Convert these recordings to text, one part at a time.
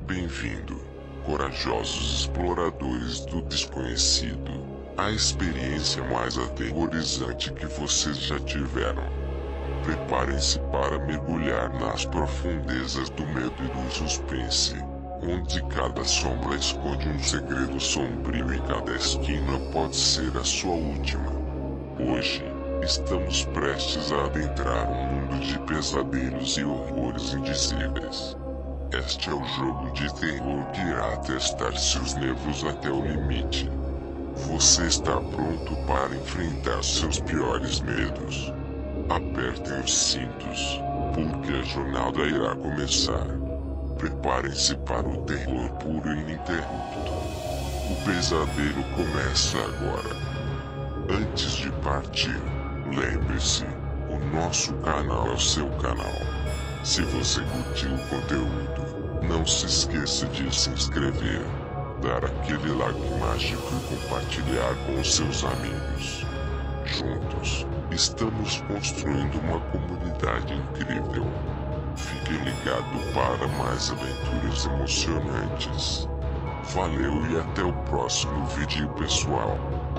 Bem-vindo, corajosos exploradores do desconhecido, a experiência mais aterrorizante que vocês já tiveram. Preparem-se para mergulhar nas profundezas do medo e do suspense, onde cada sombra esconde um segredo sombrio e cada esquina pode ser a sua última. Hoje, estamos prestes a adentrar um mundo de pesadelos e horrores indizíveis. Este é o jogo de terror que irá testar seus nervos até o limite. Você está pronto para enfrentar seus piores medos? Apertem os cintos, porque a jornada irá começar. Preparem-se para o terror puro e ininterrupto. O pesadelo começa agora. Antes de partir, lembre-se, o nosso canal é o seu canal. Se você curtiu o conteúdo, não se esqueça de se inscrever, dar aquele like mágico e compartilhar com seus amigos. Juntos, estamos construindo uma comunidade incrível. Fique ligado para mais aventuras emocionantes. Valeu e até o próximo vídeo, pessoal.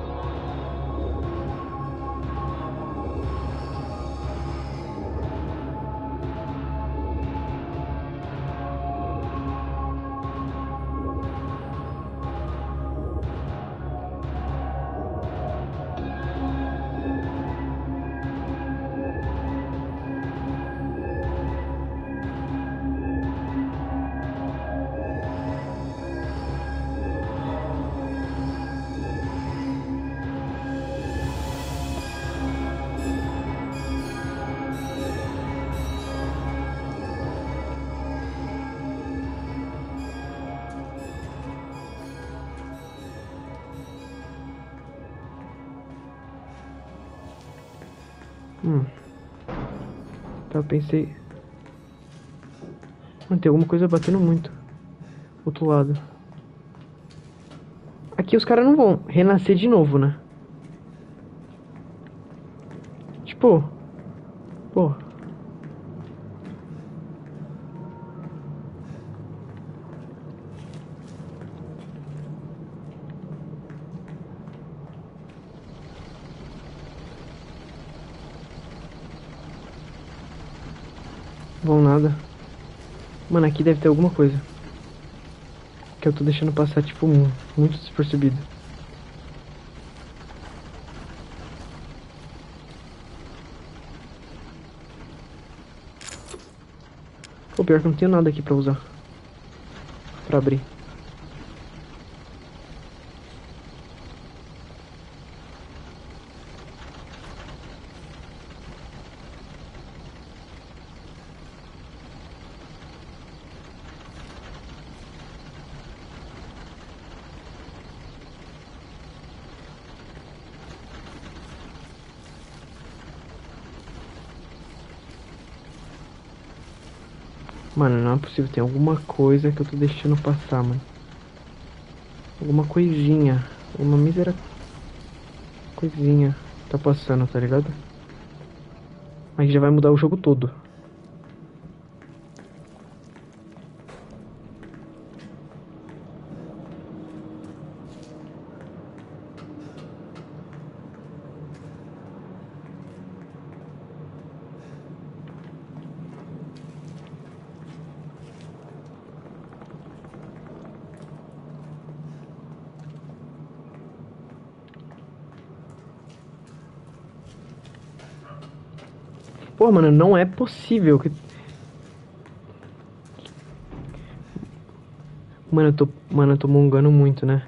Tá, eu pensei... Mano, tem alguma coisa batendo muito. Outro lado. Aqui os caras não vão renascer de novo, né? Tipo... Pô... Vão nada. Mano, aqui deve ter alguma coisa. Que eu tô deixando passar, tipo, muito despercebido. Pô, pior que não tenho nada aqui pra usar. Pra abrir. Mano, não é possível. Tem alguma coisa que eu tô deixando passar, mano. Alguma coisinha. Uma mísera coisinha tá passando, tá ligado? Mas já vai mudar o jogo todo. Pô, mano, não é possível que... Mano, eu tô mongando muito, né?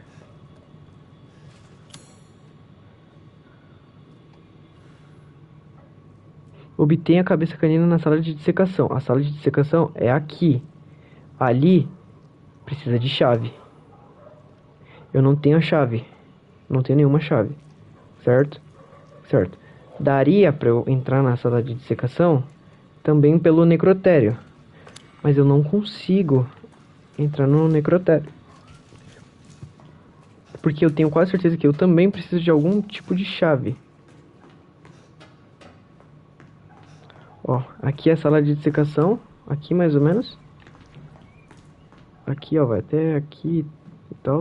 Obtenha a cabeça canina na sala de dissecação. A sala de dissecação é aqui. Ali, precisa de chave. Eu não tenho a chave. Não tenho nenhuma chave. Certo? Certo. Daria pra eu entrar na sala de dissecação também pelo necrotério. Mas eu não consigo entrar no necrotério. Porque eu tenho quase certeza que eu também preciso de algum tipo de chave. Ó, aqui é a sala de dissecação. Aqui mais ou menos. Aqui, ó, vai até aqui e tal.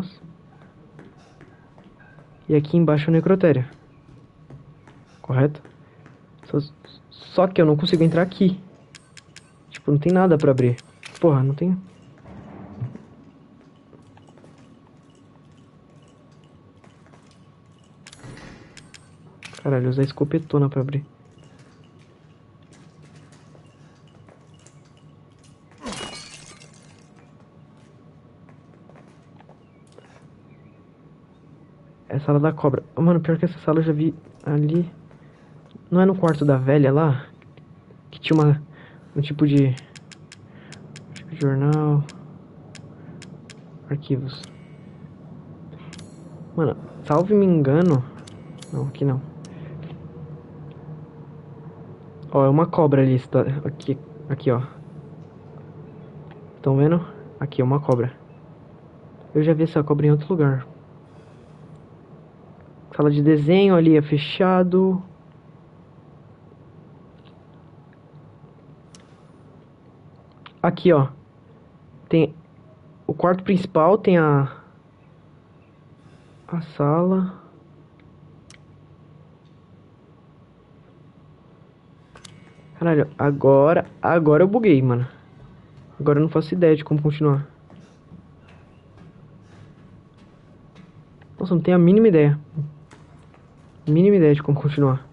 E aqui embaixo é o necrotério. Correto? Só, só que eu não consigo entrar aqui. Tipo, não tem nada pra abrir. Porra, não tem... Caralho, usar escopetona pra abrir. É a sala da cobra. Mano, pior que essa sala eu já vi ali. Não é no quarto da velha lá? Que tinha um tipo de jornal. Arquivos. Mano, salve me engano. Não, aqui não. Ó, é uma cobra ali. Aqui, aqui, ó. Estão vendo? Aqui é uma cobra. Eu já vi essa cobra em outro lugar. Sala de desenho ali é fechado. Aqui, ó. Tem o quarto principal, tem a sala. Caralho, agora eu buguei, mano. Agora eu não faço ideia de como continuar. Nossa, não tenho a mínima ideia. Mínima ideia de como continuar.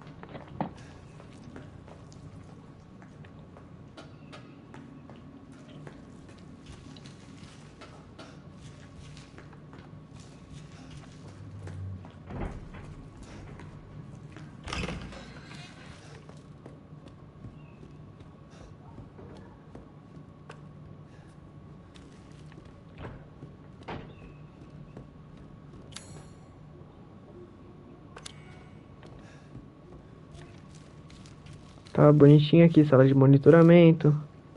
Tá bonitinho aqui, sala de monitoramento.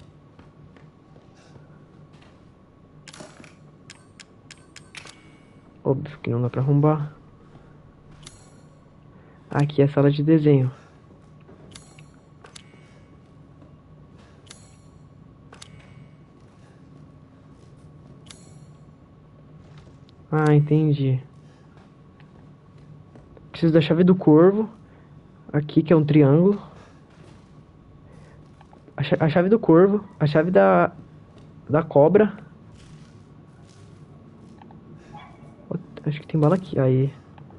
Óbvio que não dá pra arrombar. Aqui é a sala de desenho. Ah, entendi. Preciso da chave do corvo. Aqui, que é um triângulo. A chave do corvo. A chave da cobra. Acho que tem bala aqui. Aí.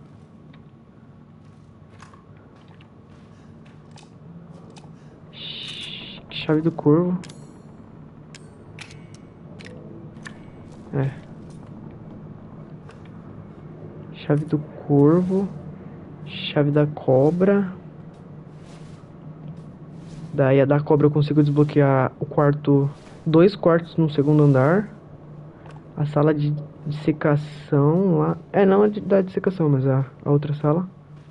Chave do corvo. É. Chave do corvo. Chave da cobra. Daí a da cobra eu consigo desbloquear o quarto. 2 quartos no segundo andar. A sala de dissecação lá. É, não a da dissecação, mas a outra sala.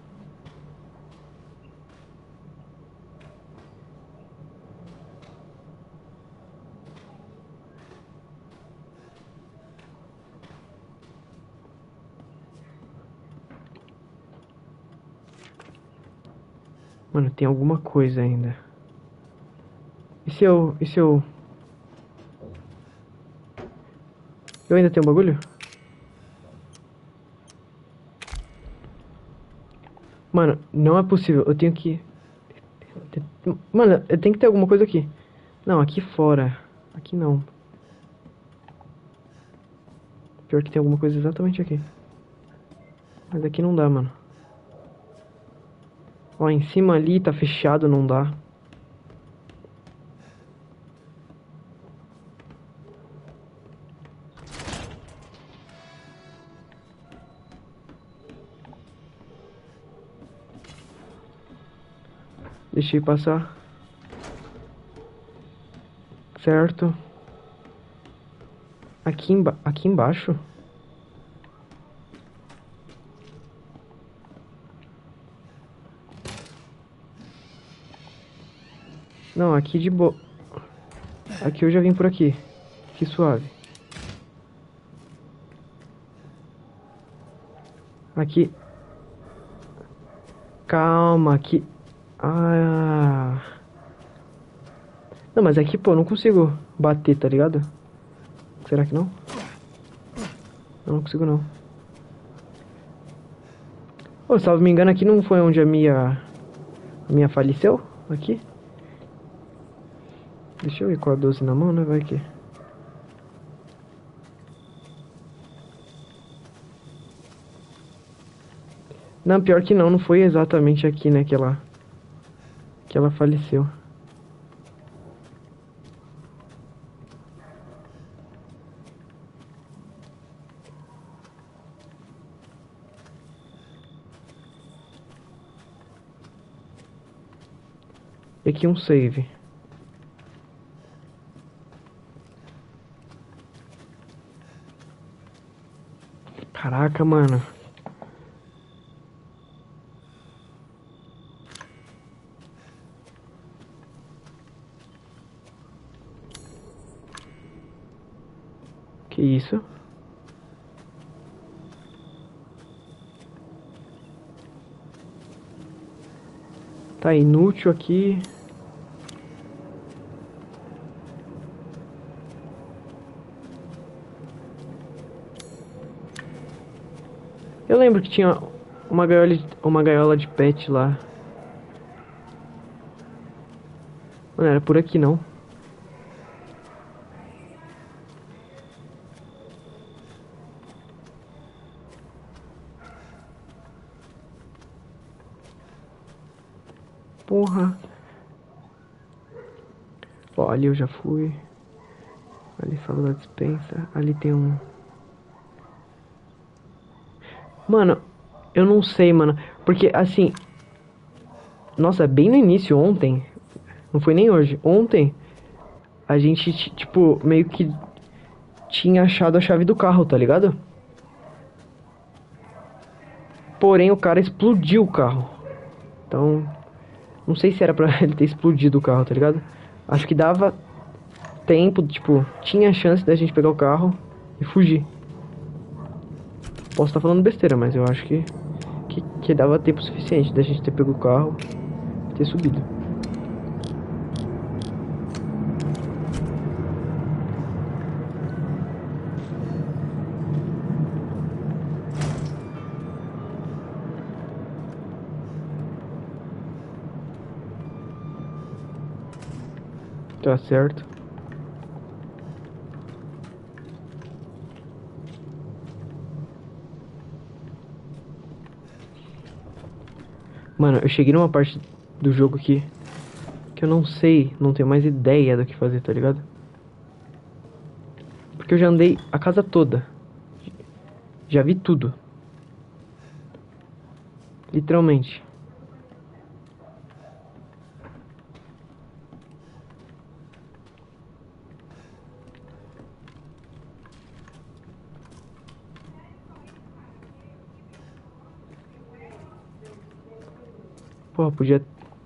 Mano, tem alguma coisa ainda. E se eu... Eu ainda tenho um bagulho? Mano, não é possível. Eu tenho que... Mano, eu tenho que ter alguma coisa aqui. Não, aqui fora. Aqui não. Pior que tem alguma coisa exatamente aqui. Mas aqui não dá, mano. Ó, em cima ali tá fechado, não dá. Deixei passar. Certo. Aqui embaixo. Não, aqui de boa. Aqui eu já vim por aqui. Que suave. Aqui. Calma, aqui. Ah. Não, mas aqui, pô, eu não consigo bater, tá ligado? Será que não? Eu não consigo não. Oh, salvo me engano, aqui não foi onde a minha faleceu? Aqui? Deixa eu ir com a 12 na mão, né? Vai que... Não, pior que não foi exatamente aqui, né, que ela faleceu. E aqui um save. Caraca, mano. Que isso? Tá inútil aqui. Eu lembro que tinha uma gaiola de pet lá. Não era por aqui não. Porra. Ó, ali eu já fui. Ali sala da dispensa. Ali tem um... Mano, eu não sei, mano. Porque, assim... Nossa, bem no início, ontem... Não foi nem hoje. Ontem... A gente, tipo, meio que... Tinha achado a chave do carro, tá ligado? Porém, o cara explodiu o carro. Então... Não sei se era pra ele ter explodido o carro, tá ligado? Acho que dava tempo, tipo... Tinha chance da gente pegar o carro e fugir. Posso estar falando besteira, mas eu acho que dava tempo suficiente da gente ter pego o carro e ter subido. Tá certo. Mano, eu cheguei numa parte do jogo aqui que eu não sei, não tenho mais ideia do que fazer, tá ligado? Porque eu já andei a casa toda. Já vi tudo. Literalmente. Pô, podia...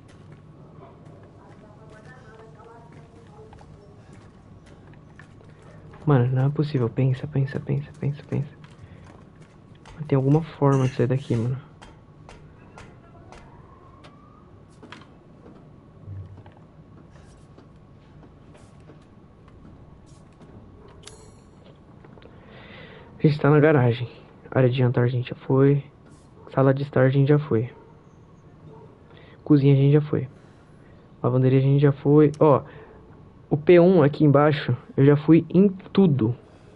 Mano, não é possível. Pensa. Tem alguma forma de sair daqui, mano. A gente tá na garagem. Área de jantar a gente já foi. Sala de estar a gente já foi. Cozinha a gente já foi. Lavanderia a gente já foi. Ó, o P1 aqui embaixo, eu já fui em tudo.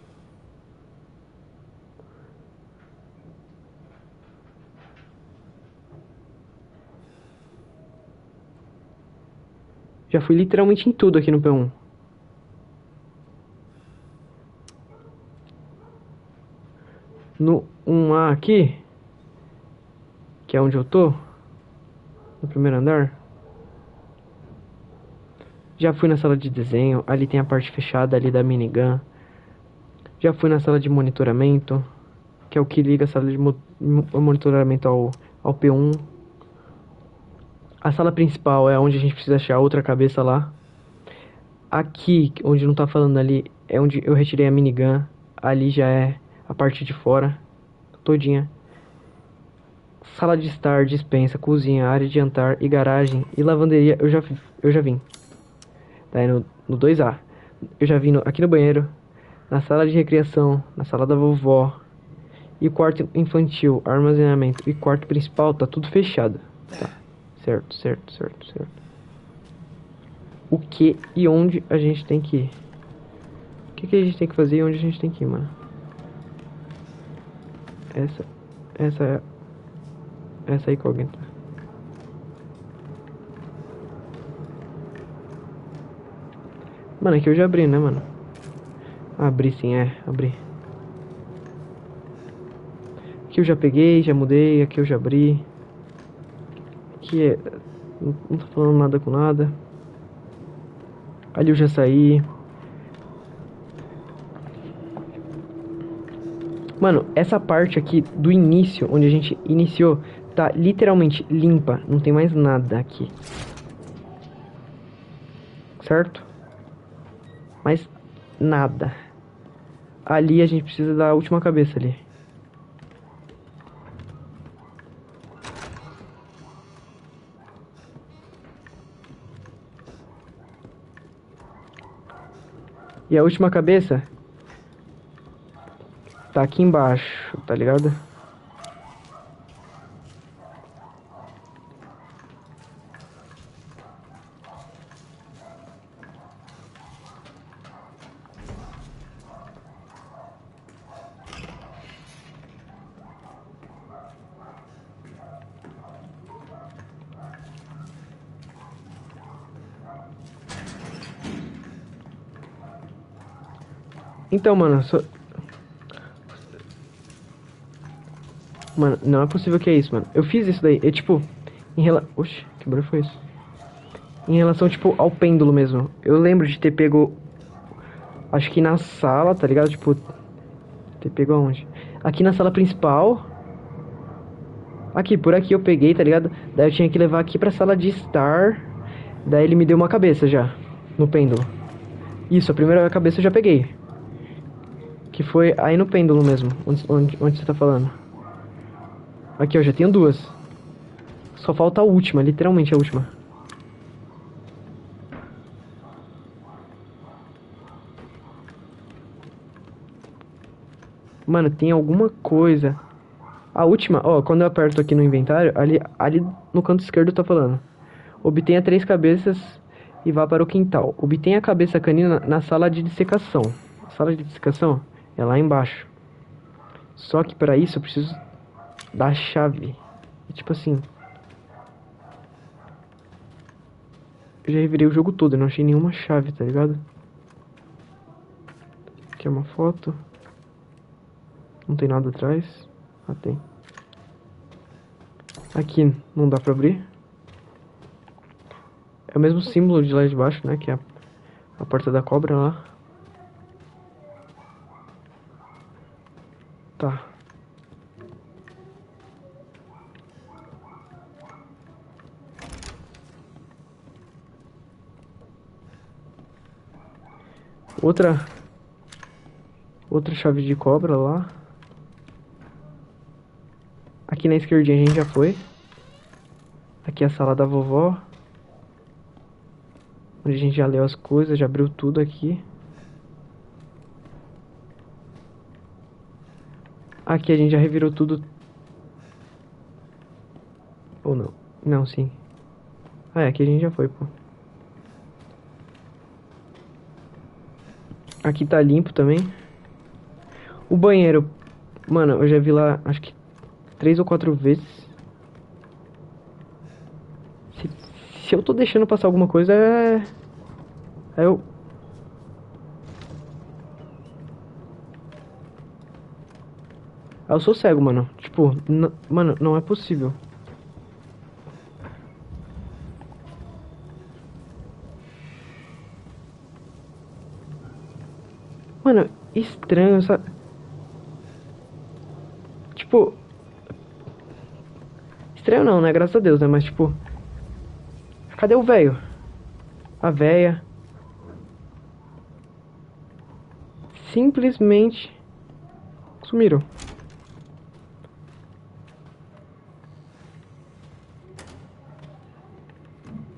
Já fui literalmente em tudo aqui no P1. No 1A aqui, que é onde eu tô, no primeiro andar, já fui na sala de desenho. Ali tem a parte fechada ali da minigun. Já fui na sala de monitoramento, que é o que liga a sala de monitoramento ao P1. A sala principal é onde a gente precisa achar outra cabeça lá. Aqui, onde não tá falando ali, é onde eu retirei a minigun. Ali já é a parte de fora, todinha. Sala de estar, dispensa, cozinha, área de jantar e garagem e lavanderia eu já vim. Tá aí no 2A. Eu já vim aqui no banheiro, na sala de recreação, na sala da vovó e quarto infantil, armazenamento e quarto principal, tá tudo fechado. Tá. Certo, certo, certo, certo. O que e onde a gente tem que ir? O que a gente tem que fazer e onde a gente tem que ir, mano? Essa é essa aí incógnita. Mano, aqui eu já abri, né, mano? Abri sim, abri. Aqui eu já peguei, já mudei, aqui eu já abri. Aqui não tô falando nada com nada. Ali eu já saí. Mano, essa parte aqui do início, onde a gente iniciou, tá literalmente limpa. Não tem mais nada aqui. Certo? Mais nada. Ali a gente precisa da última cabeça ali. E a última cabeça tá aqui embaixo, tá ligado? Então, mano, Mano, não é possível que é isso, mano. Eu fiz isso daí. Eu, tipo, em relação... Oxi, que barulho foi isso? Em relação, tipo, ao pêndulo mesmo. Eu lembro de ter pego... Acho que na sala, tá ligado? Tipo... Ter pego aonde? Aqui na sala principal. Aqui, por aqui eu peguei, tá ligado? Daí eu tinha que levar aqui pra sala de estar. Daí ele me deu uma cabeça já. No pêndulo. Isso, a primeira cabeça eu já peguei. Que foi aí no pêndulo mesmo. Onde você tá falando? Aqui, ó, já tenho duas. Só falta a última, literalmente a última. Mano, tem alguma coisa. A última, ó, quando eu aperto aqui no inventário, ali no canto esquerdo tá falando. Obtenha 3 cabeças e vá para o quintal. Obtenha a cabeça canina na sala de dissecação. A sala de dissecação é lá embaixo. Só que para isso eu preciso da chave. E, tipo assim... Eu já revirei o jogo todo e não achei nenhuma chave, tá ligado? Aqui é uma foto. Não tem nada atrás. Ah, tem. Aqui não dá pra abrir. É o mesmo símbolo de lá de baixo, né? Que é a porta da cobra lá. Tá. Outra chave de cobra lá. Aqui na esquerdinha a gente já foi. Aqui é a sala da vovó. Onde a gente já leu as coisas, já abriu tudo aqui. Aqui a gente já revirou tudo. Ou não? Não, sim. Ah, é, aqui a gente já foi, pô. Aqui tá limpo também. O banheiro, mano, eu já vi lá, acho que 3 ou 4 vezes. Se eu tô deixando passar alguma coisa, é eu... Eu sou cego, mano. Tipo, mano, não é possível. Mano, estranho, sabe? Tipo... Estranho não, né? Graças a Deus, né? Mas, tipo... Cadê o velho? A véia... Simplesmente... Sumiram.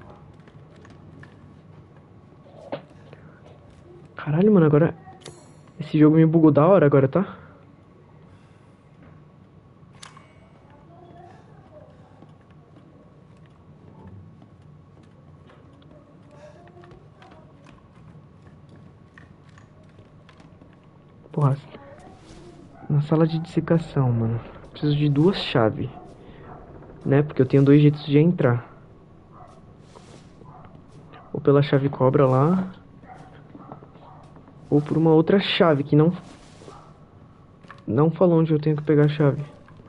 Caralho, mano, agora... Esse jogo me bugou da hora agora, tá? Porra. Na sala de dissecação, mano. Preciso de 2 chaves. Né? Porque eu tenho 2 jeitos de entrar. Ou pela chave cobra lá. Ou por uma outra chave que não falou onde eu tenho que pegar a chave.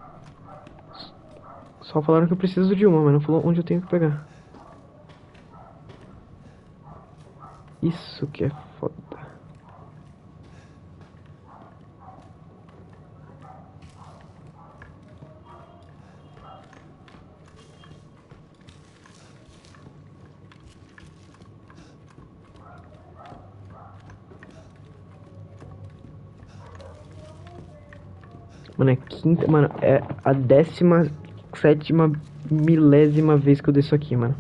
Só falaram que eu preciso de uma, mas não falou onde eu tenho que pegar. Isso que é foda. Mano, é quinta. Mano, é a 17ª milésima vez que eu desço aqui, mano.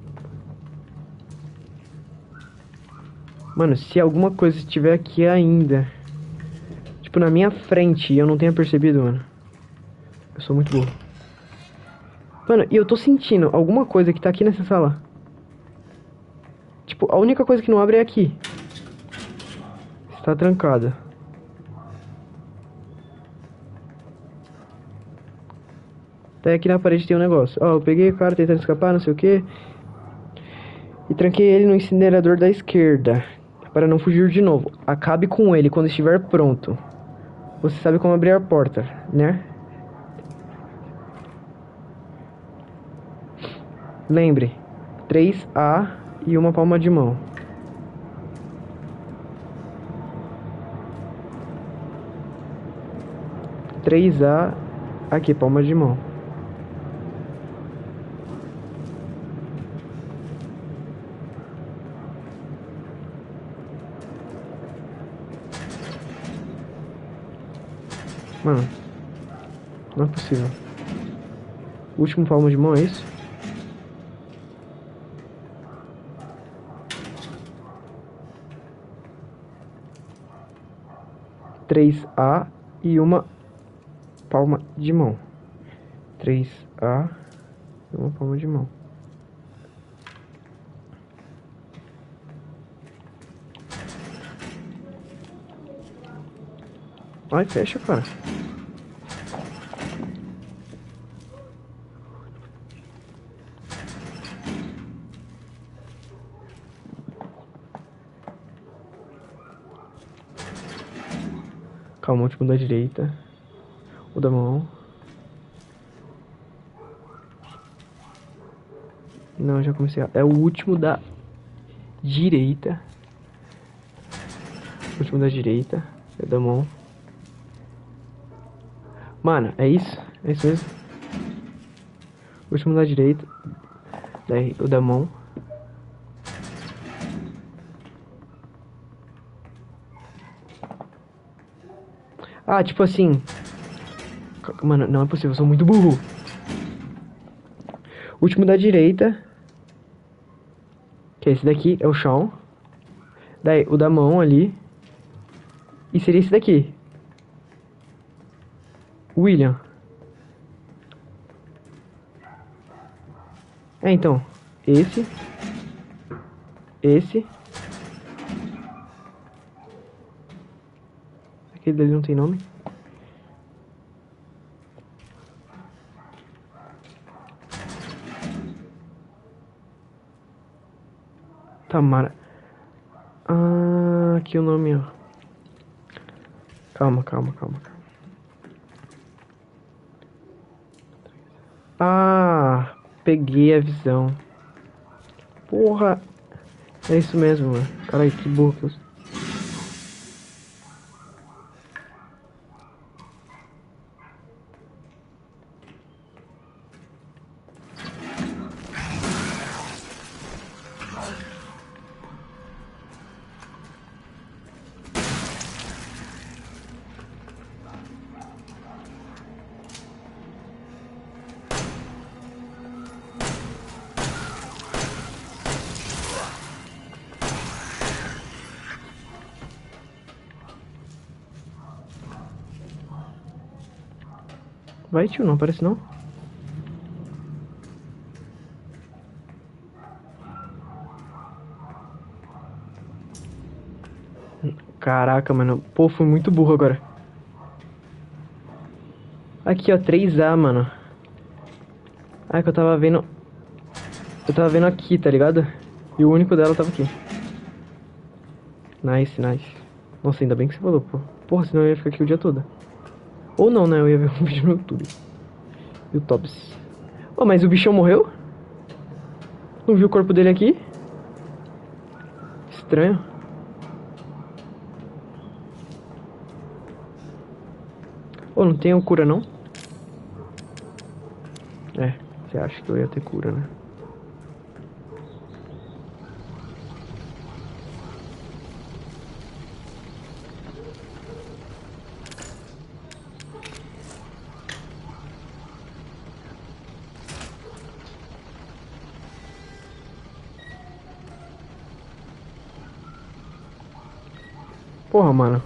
Mano, se alguma coisa estiver aqui ainda, tipo, na minha frente e eu não tenha percebido, mano, eu sou muito burro. Mano, e eu tô sentindo alguma coisa que tá aqui nessa sala. Tipo, a única coisa que não abre é aqui. Está trancada. Até aqui na parede tem um negócio. Ó, eu peguei o cara tentando escapar, não sei o que. E tranquei ele no incinerador da esquerda. Para não fugir de novo. Acabe com ele quando estiver pronto. Você sabe como abrir a porta, né? Lembre. 3A e uma palma de mão. Três A. Aqui, palma de mão. Mano, não é possível. Último palma de mão, é isso? Três A e uma palma de mão. 3A e uma palma de mão. Ai, fecha, cara. Calma, o último da direita. O da mão. Não, já comecei a... É o último da direita. O último da direita. É da mão. Mano, é isso? É isso mesmo? O último da direita. Daí o da mão. Ah, tipo assim. Mano, não é possível, eu sou muito burro. O último da direita. Que é esse daqui, é o chão. Daí o da mão ali. E seria esse daqui. William. É, então. Esse. Esse. Aquele dali não tem nome. Tamara. Ah, aqui o nome, ó. Calma. Ah, peguei a visão. Porra. É isso mesmo, mano. Caralho, que burro que eu sou. Vai, tio, não aparece não. Caraca, mano. Pô, fui muito burro agora. Aqui, ó, 3A, mano. Ah, que eu tava vendo... Eu tava vendo aqui, tá ligado? E o único dela tava aqui. Nice, nice. Nossa, ainda bem que você falou, pô. Porra, senão eu ia ficar aqui o dia todo. Ou não, né? Eu ia ver um vídeo no YouTube. YouTubes. Oh, mas o bichão morreu? Não vi o corpo dele aqui? Estranho. Oh, não tem cura, não? É, você acha que eu ia ter cura, né? Porra, mano.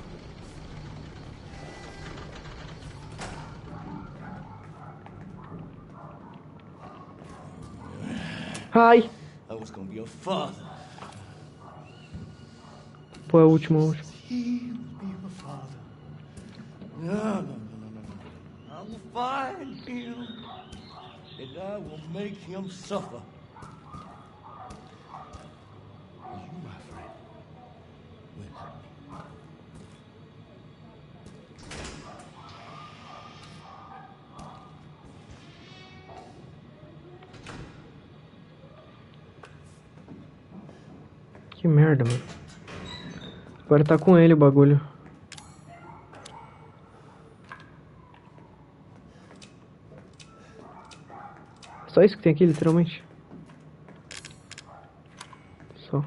Ai! I was gonna be a father. Pô, é o último, He will be a father. No. I will find him, and I will make him suffer. And you, my friend, will. Que merda, mano. Agora tá com ele o bagulho. Só isso que tem aqui, literalmente. Só.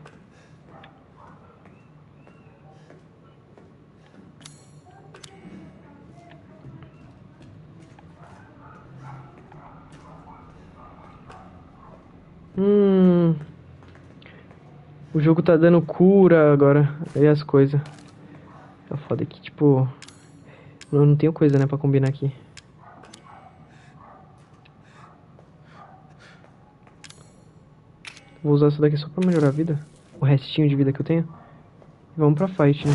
O jogo tá dando cura agora. E as coisas. Tá foda que, tipo... Eu não tenho coisa, né, pra combinar aqui. Vou usar isso daqui só pra melhorar a vida. O restinho de vida que eu tenho. E vamos pra fight, né?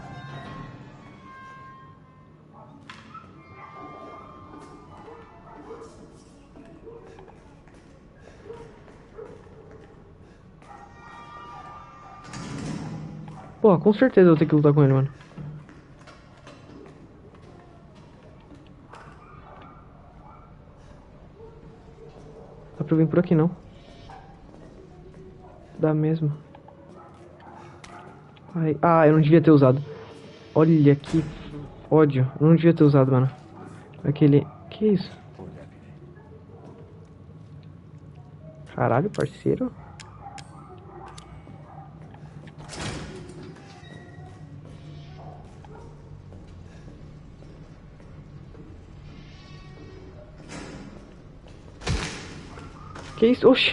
Pô, com certeza eu vou ter que lutar com ele, mano. Dá pra eu vir por aqui, não? Dá mesmo. Ai, ah, eu não devia ter usado. Olha que ódio. Eu não devia ter usado, mano. Aquele... Que isso? Caralho, parceiro. Que isso? Oxi.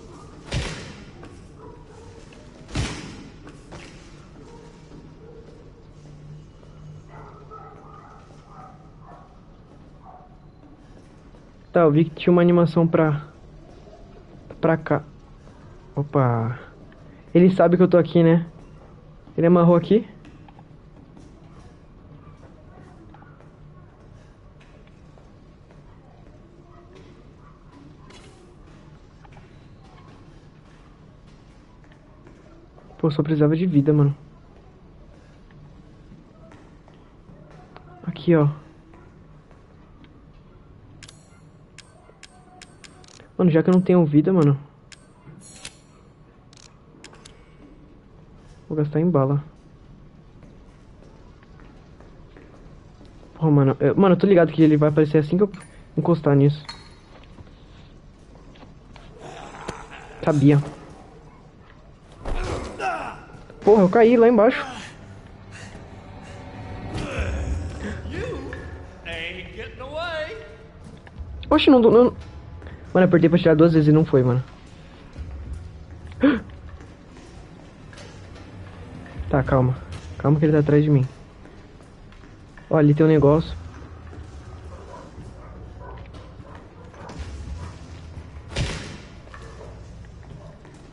Tá, eu vi que tinha uma animação pra cá. Opa. Ele sabe que eu tô aqui, né? Ele amarrou aqui. Pô, só precisava de vida, mano. Aqui, ó. Mano, já que eu não tenho vida, mano. Vou gastar em bala. Porra, mano. Mano, eu tô ligado que ele vai aparecer assim que eu encostar nisso. Sabia. Porra, eu caí lá embaixo. Oxe, não... Mano, eu apertei pra tirar 2 vezes e não foi, mano. Tá, calma. Calma que ele tá atrás de mim. Ó, ali tem um negócio.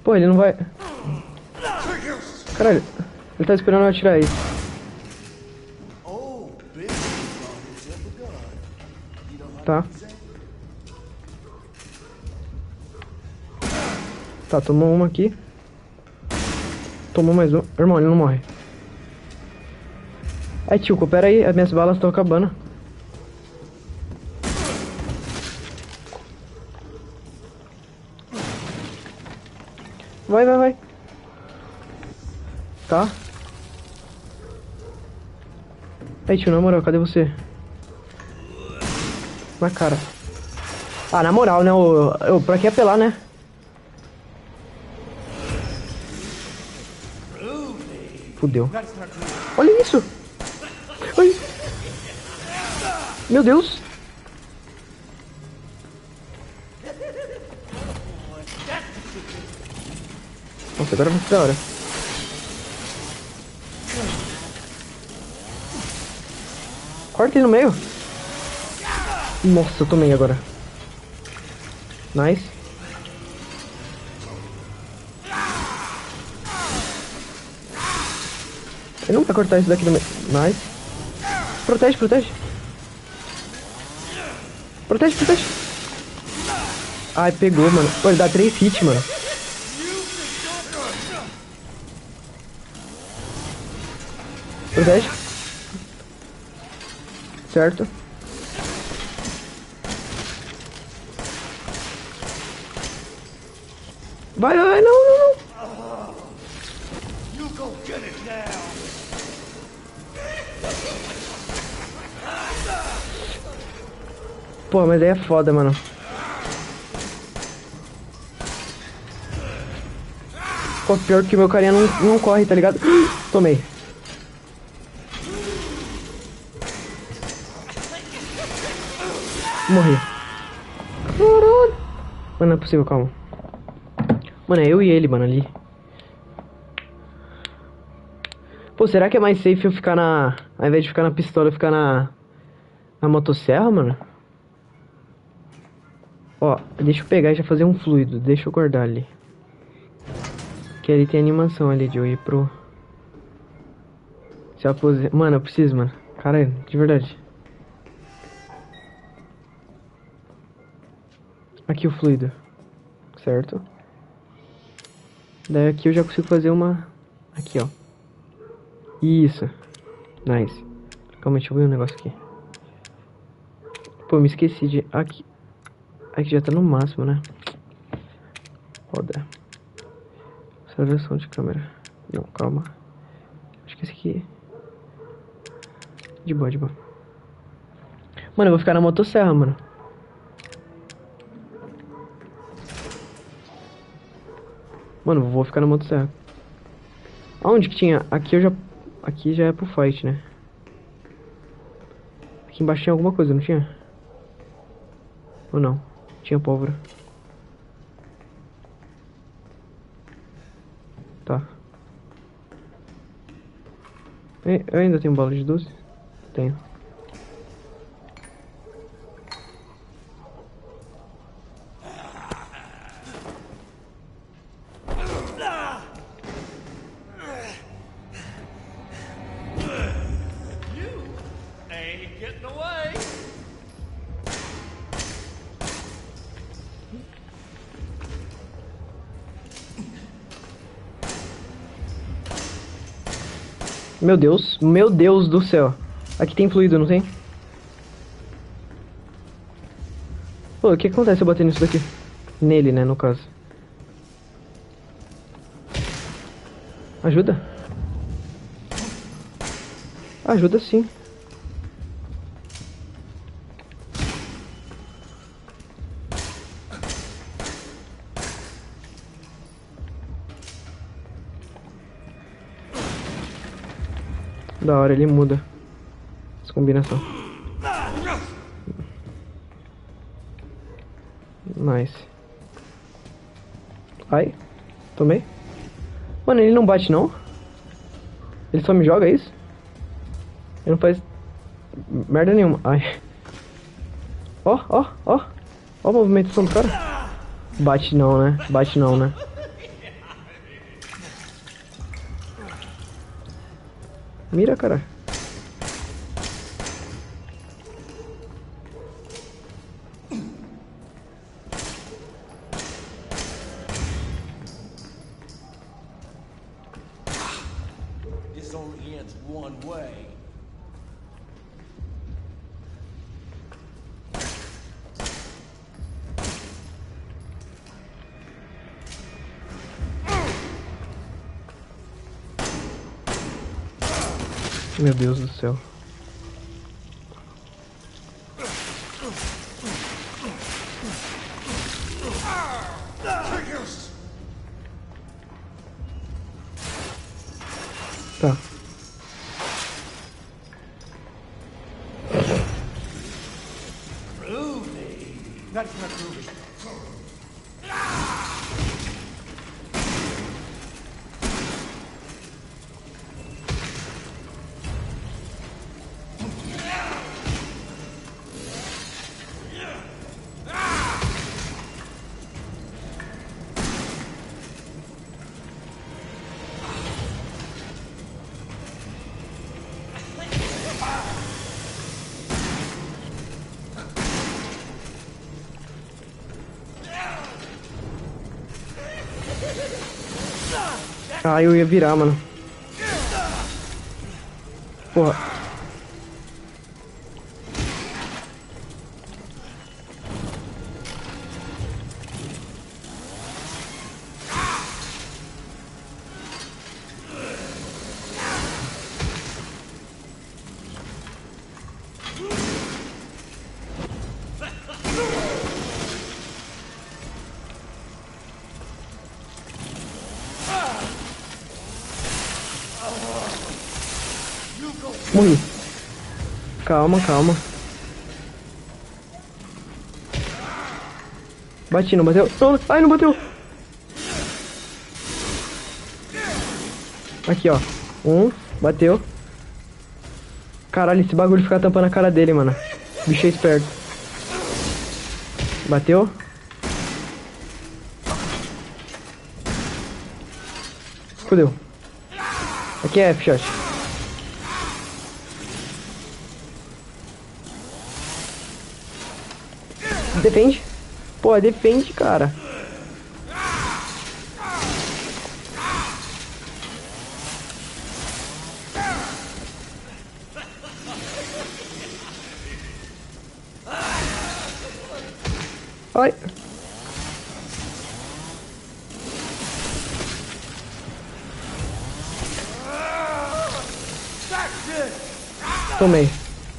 Pô, ele não vai... Caralho, ele tá esperando eu atirar aí. Tá. Tá, tomou uma aqui. Tomou mais um. Irmão, ele não morre. Aí, tio, coopera aí. As minhas balas estão acabando. Vai, vai, vai. Tá. Aí, tio, na moral, cadê você? Na cara. Ah, na moral, né? Pra que apelar, né? Fudeu. Olha isso! Ai. Meu Deus! Nossa, agora vai ser da hora. Corta ele no meio. Nossa, eu tomei agora. Nice. Ele não vai cortar isso daqui no meio. Nice. Protege, protege. Protege, protege. Ai, pegou, mano. Pô, ele dá 3 hits, mano. Protege. Certo. Vai, vai, não, não, não. Pô, mas aí é foda, mano. Pô, pior que o meu carinha não corre, tá ligado? Tomei. Morri. Caralho. Mano, não é possível, calma. Mano, é eu e ele, mano, ali. Pô, será que é mais safe eu ficar na... Ao invés de ficar na pistola, eu ficar na motosserra, mano? Ó, deixa eu pegar e já fazer um fluido. Deixa eu guardar ali. Que ali tem animação ali de eu ir pro... Se aposentar... Mano, eu preciso, mano. Caralho, de verdade. Aqui o fluido. Certo? Daí aqui eu já consigo fazer uma... Aqui, ó. Isso. Nice. Calma, deixa eu ver um negócio aqui. Pô, me esqueci de... Aqui. Aqui já tá no máximo, né? Roda. Observação de câmera. Não, calma. Acho que esse aqui... De boa, de boa. Mano, eu vou ficar na motosserra, mano. Mano, vou ficar na motosserra. Aonde que tinha? Aqui eu já... Aqui já é pro fight, né? Aqui embaixo tinha alguma coisa, não tinha? Ou não? Tinha pólvora. Tá. Eu ainda tenho bala de 12? Tenho. Meu Deus do céu. Aqui tem fluido, não tem? Pô, o que acontece se eu bater nisso daqui? Nele, né, no caso. Ajuda? Ajuda sim. Da hora, ele muda essa combinação. Nice. Ai, tomei. Mano, ele não bate não? Ele só me joga, é isso? Ele não faz merda nenhuma. Ai. Ó, ó, ó. Ó a movimentação do cara. Bate não, né? Bate não, né? Mira, cara. This only ends one way. Meu Deus do céu. Tá. That's not moving. Ah, eu ia virar, mano. Porra. Morri. Calma, calma. Bati, não bateu? Não, ai, não bateu. Aqui, ó. Bateu. Caralho, esse bagulho fica tampando a cara dele, mano. Bicho é esperto. Bateu. Fudeu. Aqui é F-shot. Defende. Pô, defende, cara. Ai. Tomei.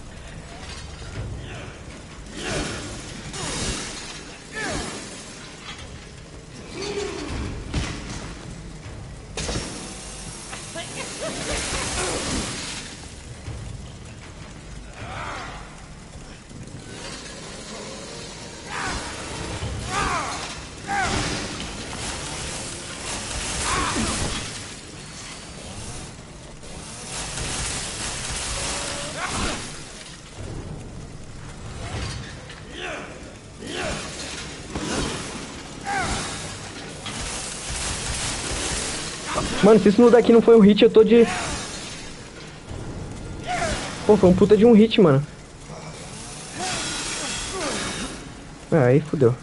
Mano, se isso daqui não foi um hit, eu tô de... Pô, foi um puta de um hit, mano. Aí, fodeu.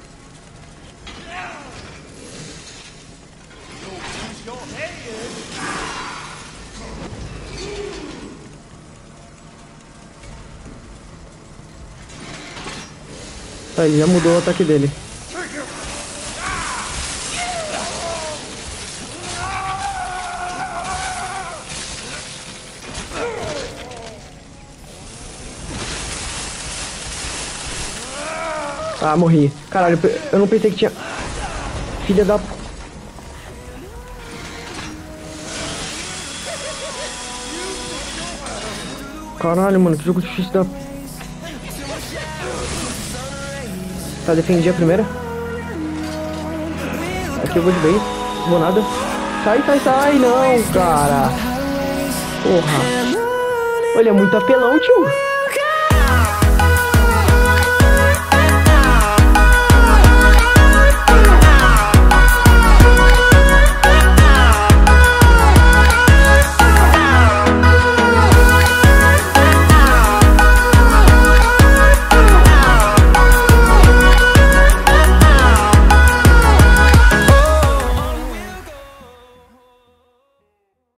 Tá, ele já mudou o ataque dele. Ah, morri. Caralho, eu não pensei que tinha... Filha da... Caralho, mano, que jogo difícil da... Tá, defendi a primeira. Aqui eu vou de base. Vou nada. Sai, sai, sai. Não, cara. Porra. Olha, é muito apelão, tio.